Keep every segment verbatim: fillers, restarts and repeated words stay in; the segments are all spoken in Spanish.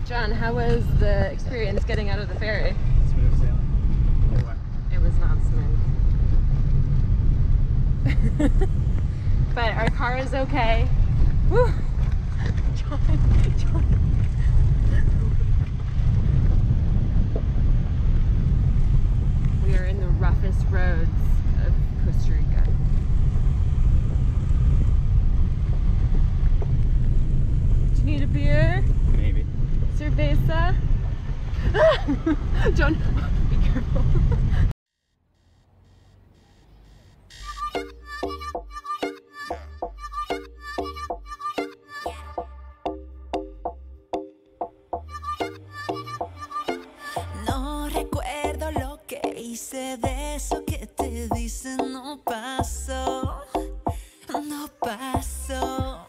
John, how was the experience getting out of the ferry? Smooth sailing. Or what? It was not smooth. But our car is okay. Woo! John, John. We are in the roughest roads of Costa Rica. Do you need a beer? Maybe. Cerveza? John, be careful. No recuerdo lo que hice de eso que te dicen no pasó, no pasó.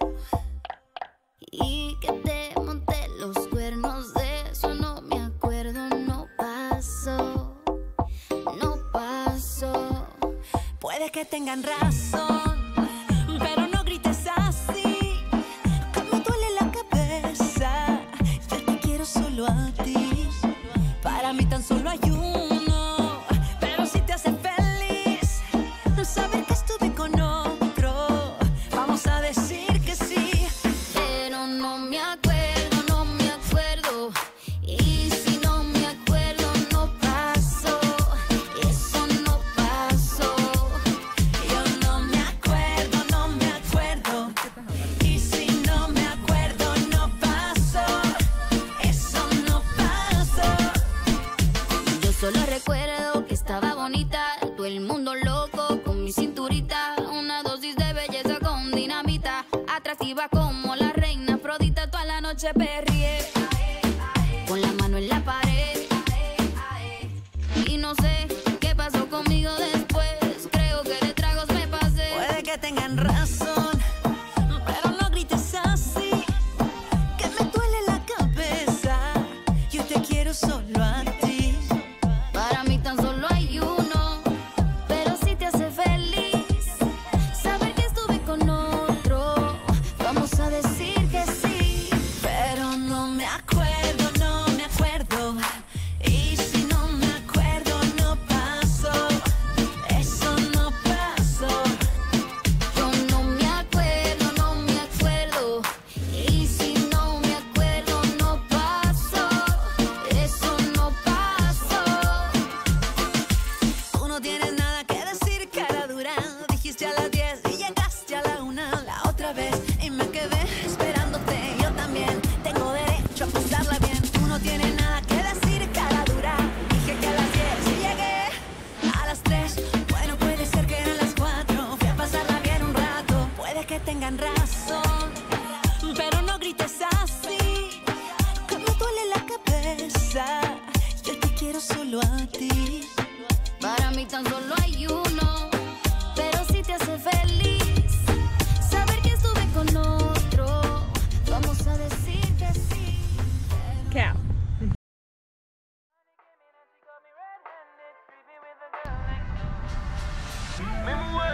Y que te monté los cuernos de eso no me acuerdo, no pasó, no pasó. Puede que tengan razón, pero no grites así, que me duele la cabeza. Yo te quiero solo a ti, para mí tan solo hay uno, pero si te hace feliz saber que estuve con otro, vamos a decir que sí. Pero no me acuerdo, no me acuerdo, y si no me acuerdo no pasó, eso no pasó. Yo no me acuerdo, no me acuerdo, y si no me acuerdo no pasó, eso no pasó. Yo solo recuerdo que estaba bonita, todo el mundo loco con mi cinturita, una dosis de belleza con dinamita, atractiva como la reina Afrodita, toda la noche perrié, con la mano en la pared, y no sé qué pasó conmigo después, creo que de tragos me pasé. Puede que tengan razón, pero no grites así, que me duele la cabeza, yo te quiero solo a ti, para mí tan solo hay uno, pero si te hace feliz saber que estuve con otro, vamos a decir que sí. Pero no me acuerdo, no me acuerdo, y si no me acuerdo no pasó, eso no pasó. Yo no me acuerdo, no me acuerdo, y si no me acuerdo no pasó, eso no pasó. Tú no tienes nada que decir, cara dura, dijiste a las diez y llegaste a la una la otra vez, y me quedé esperándote, yo también tengo derecho a pasarla bien. Tú no tienes nada que decir, cara dura, dije que a las diez y llegué a las tres, bueno puede ser que eran las cuatro, fui a pasarla bien un rato, puede que tengan razón, pero no grites así, que me duele la cabeza, yo te quiero solo a ti, para mí tan solo hay uno, pero si te hace feliz saber que estuve con otro, vamos a decir que sí. Cow. Me muero